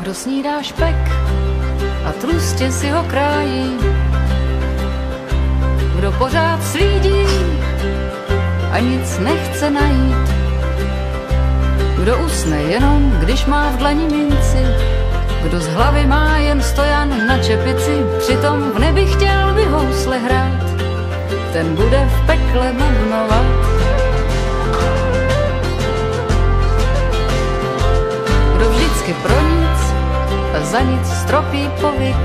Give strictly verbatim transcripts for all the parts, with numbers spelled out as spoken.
Kdo snídá špek a tlustě si ho krájí, kdo pořád slídí a nic nechce najít, kdo usne jenom, když má v dlani minci, kdo z hlavy má jen stojan na čepici, přitom v nebi chtěl by housle hrát, ten bude v pekle bubnovat. Kdo vždycky pro nic a za nic stropí povyk,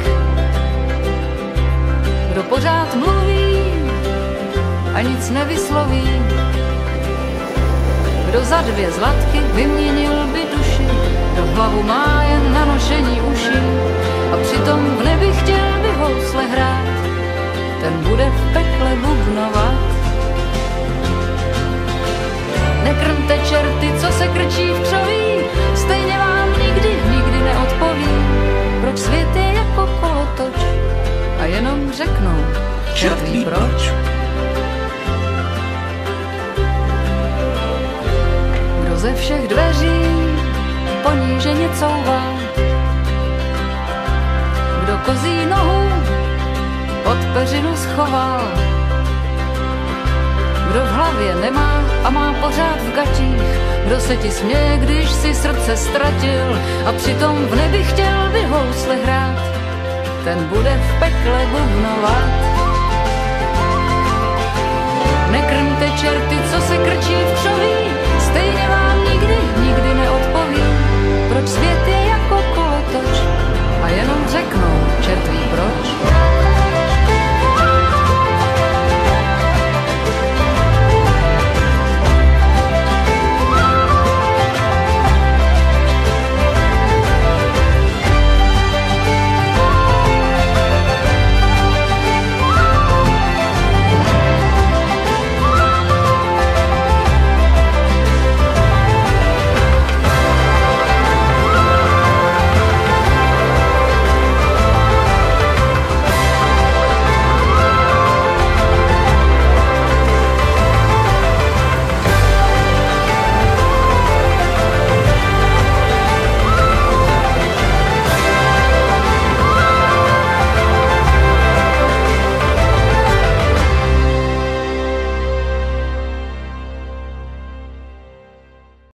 kdo pořád mluví a nic nevysloví, kdo za dvě zlatky vyměnil by duši, kdo hlavu má jen na nošení uší a přitom v nebi chtěl by housle hrát, ten bude v pekle bubnovat. Nekrmte čerty, co se krčí v křoví, stejně vám nikdy, nikdy neodpoví, proč svět je jako kolotoč a jenom řeknou, čert ví proč. Kdo ze všech dveří poníženě couvá, kdo kozí nohu pod peřinu schoval, kdo v hlavě nemá a má pořád v gatích, kdo se ti směje, když si srdce ztratil a přitom v nebi chtěl by housle hrát, ten bude v pekle bubnovat. Nekrmte čerty, co se krčí v křoví,